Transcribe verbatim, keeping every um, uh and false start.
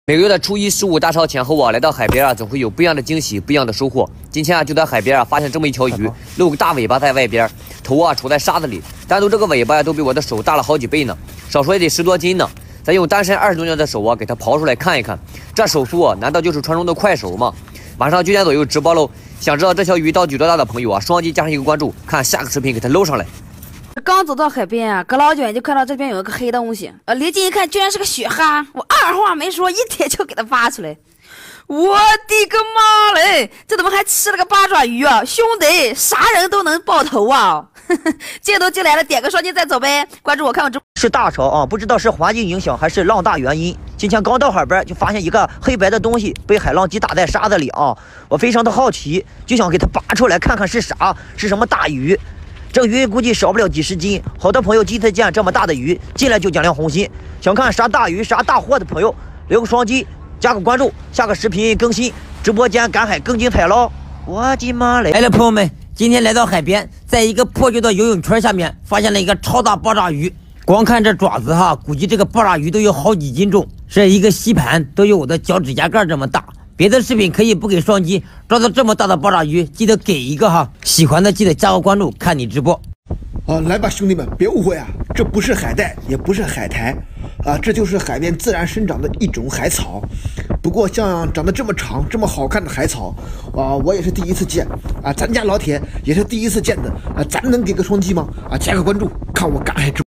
每个月的初一、十五大潮前后啊，来到海边啊，总会有不一样的惊喜，不一样的收获。今天啊，就在海边啊，发现这么一条鱼，露个大尾巴在外边，头啊杵在沙子里，单独这个尾巴呀，都比我的手大了好几倍呢，少说也得十多斤呢。再用单身二十多年的手啊，给它刨出来看一看，这手速啊，难道就是传说中的快手吗？晚上九点左右直播喽，想知道这条鱼到底有多大的朋友啊，双击加上一个关注，看下个视频给它搂上来。 刚走到海边啊，隔老远就看到这边有一个黑东西，呃，离近一看，居然是个雪蛤。我二话没说，一铁就给它挖出来。我的个妈嘞，这怎么还吃了个八爪鱼啊？兄弟，啥人都能爆头啊！镜头进来了，点个双击再走呗。关注我，看我直播。 是大潮啊，不知道是环境影响还是浪大原因。今天刚到海边，就发现一个黑白的东西被海浪击打在沙子里啊，我非常的好奇，就想给它拔出来看看是啥，是什么大鱼。 这鱼估计少不了几十斤，好多朋友第一次见这么大的鱼，进来就点亮红心。想看啥大鱼啥大货的朋友，留个双击，加个关注，下个视频更新，直播间赶海更精彩喽！我的妈嘞！来了，朋友们，今天来到海边，在一个破旧的游泳圈下面发现了一个超大爆炸鱼，光看这爪子哈，估计这个爆炸鱼都有好几斤重，这一个吸盘都有我的脚指甲盖这么大。 别的视频可以不给双击，抓到这么大的爆炸鱼，记得给一个哈！喜欢的记得加个关注，看你直播。 啊，来吧，兄弟们，别误会啊，这不是海带，也不是海苔，啊，这就是海边自然生长的一种海草。不过像长得这么长、这么好看的海草，啊，我也是第一次见啊，咱家老铁也是第一次见的啊，咱能给个双击吗？啊，加个关注，看我赶海直播。